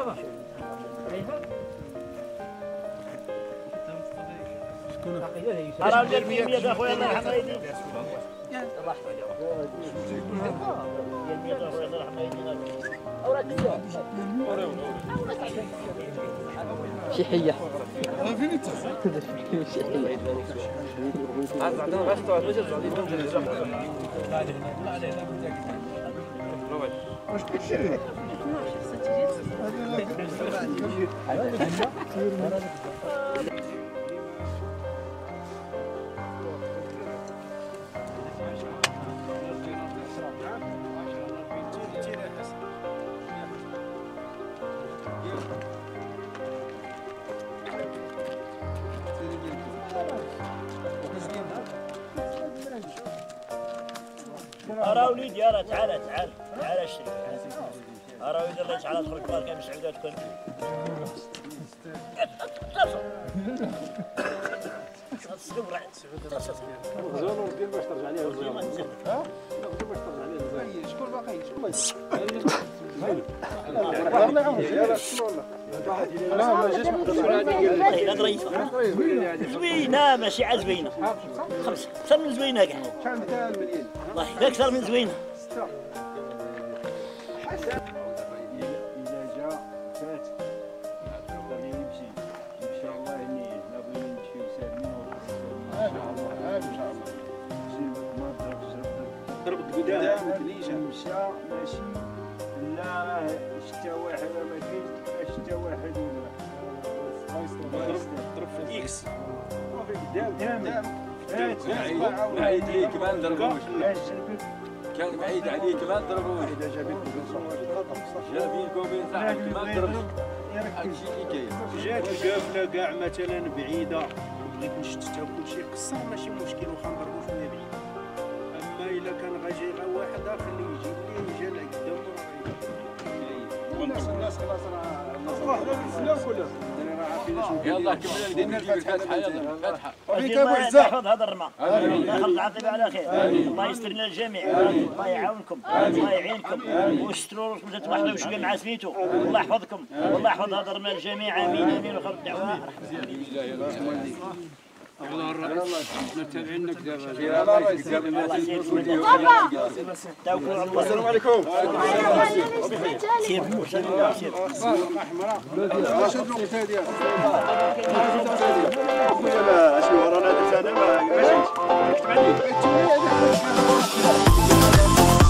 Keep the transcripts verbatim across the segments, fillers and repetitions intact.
بابا شكون راه ندير مية اخويا الله يرحم والديك الله يحفظك ديال مية اخويا الله يرحم والديك اوراق شي حيه فين انت شي حيه عاد عندنا غاستو واش واش كتشري أرى وليدي أرى تعال تعال تعال اشتري أرى وليدي الله تعالى تخرج بارك من سعودات كل زون ودير باش ترجع ليه الزون ها ناخذ باش ترجع ليه الزون شكون باقي شكون الله يعاونك يلاه شكون والله لا ما جاتش ضريفه زوينه ماشي عاد زوينه خمسه اكثر من زوينه كاع شحال مثال مليون والله اكثر من زوينه ستة حسن إذا جا فات غادي يمشي إن شاء الله هني لا بغينا نمشيو سالمين إن شاء الله إن شاء الله ما ضربش ضربت قدام ما كليش مشى ماشي لا شتا واحد ما كاينش شتا واحد ولا ضرب في الإكس صافي قدام قدام بعيد عليك ما نضربوش كان بعيد عليك ما نضربوش إذا جابت جابينكم بين صاحبك ما نضربوش هادشي اللي كاين جات القافله كاع مثلا بعيده بغيت نشتتها وكلشي قصر ماشي مشكل واخا نضربو شويه بعيد اما الا كان غاجي غير واحد خليه يجي لي يجي لقدام الناس الناس خلاص راه الناس كلها يلا كملنا ندير نجيب الفاتحه يلا فاتحه يحفظ هذا الرمى يخلص العاقبه على خير الله يستر لنا الجميع الله يعاونكم الله يعينكم ويستروا روحكم ما تبحثوا شويه مع سميتو والله يحفظكم والله يحفظ هذا الرمى الجميع امين امين وخير الدعوه الله الرئيس نتابعينك دابا السلام عليكم سير سير سير حمراء واش الوقت هذه لا اشنو ورانا هذا انا ما ماشيش كتب عليك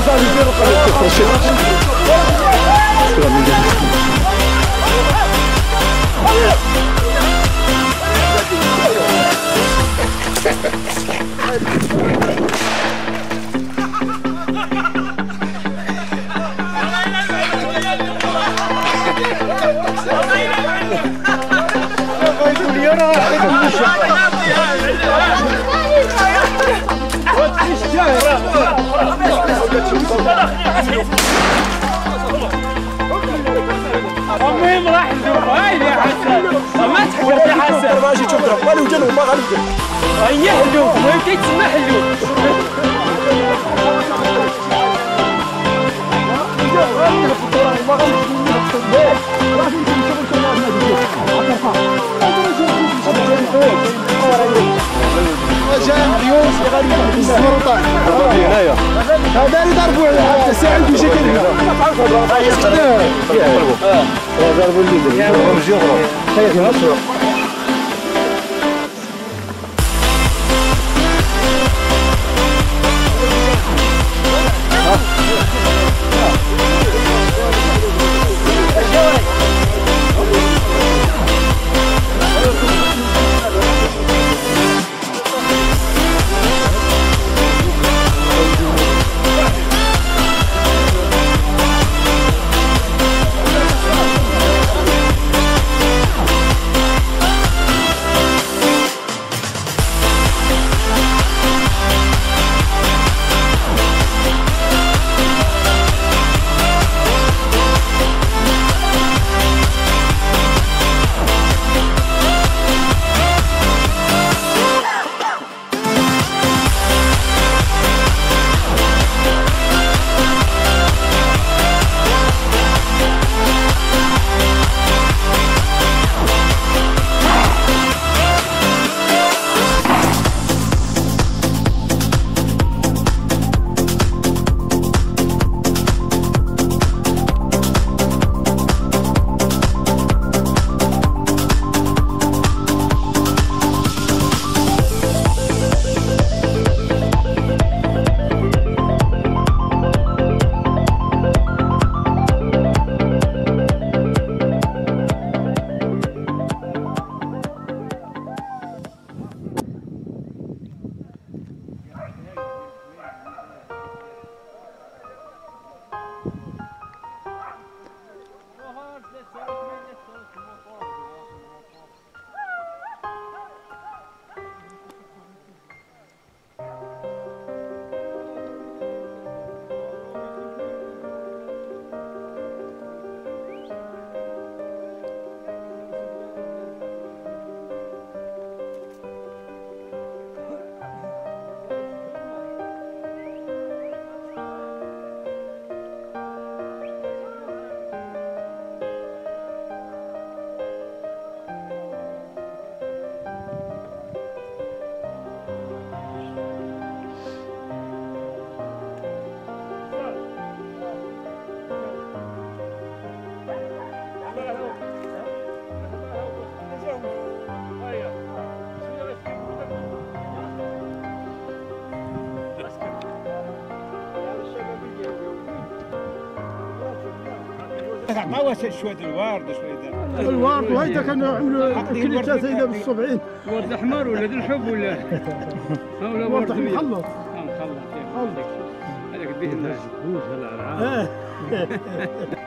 المهم راح نشوف هاي يا حسن ما تحكر يا حسن ماشي شكرا ما له جنب ما غالب هي حلوف ما يمكن تسمى حلوف هذا اللي ضربوا على الساعد بشكل ضربوا الليدر مش يخرج ما هو شوية الورد شوية الورد وهيدا كانوا عملوا كل ثلاثة إذا بالسبعين ورد احمر ولا ذي الحب ولا ولا ورد مخلط مخلط هذاك هذاك به الناس